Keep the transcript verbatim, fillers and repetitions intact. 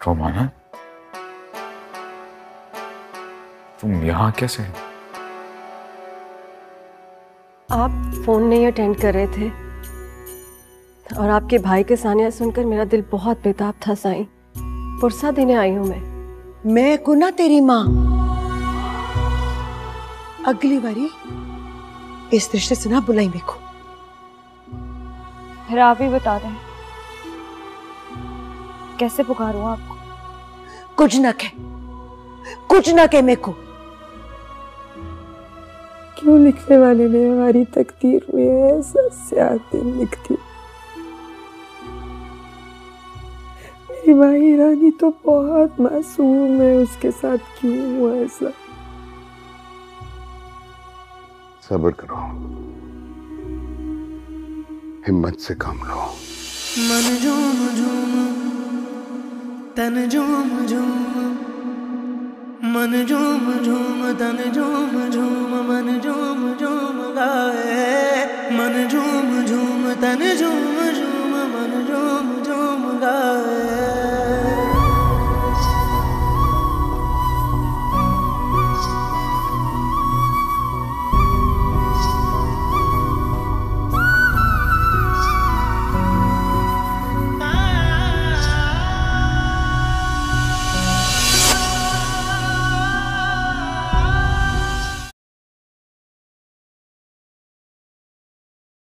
रोमाना, तुम यहाँ कैसे? आप फोन नहीं अटेंड कर रहे थे और आपके भाई के सानिया सुनकर मेरा दिल बहुत बेताब था साईं। पुरसा देने आई हूँ मैं। मैं को ना तेरी माँ, अगली बारी इस रिश्ते से ना बुलाई मेरे को। फिर आप ही बता दें कैसे पुकारूं आपको? कुछ ना कह, कुछ ना कह मेरे को। क्यों लिखने वाले ने हमारी तकदीर में ऐसा स्याह दिन लिख दी। मेरी माही रानी तो बहुत मासूम है, उसके साथ क्यों हुआ ऐसा? सब्र करो, हिम्मत से काम लो। मन झूम झूम तन झूम झूम, मन झूम झूम तन झूम झूम, मन झूम झूम गाए। मन झूम झूम तन झूम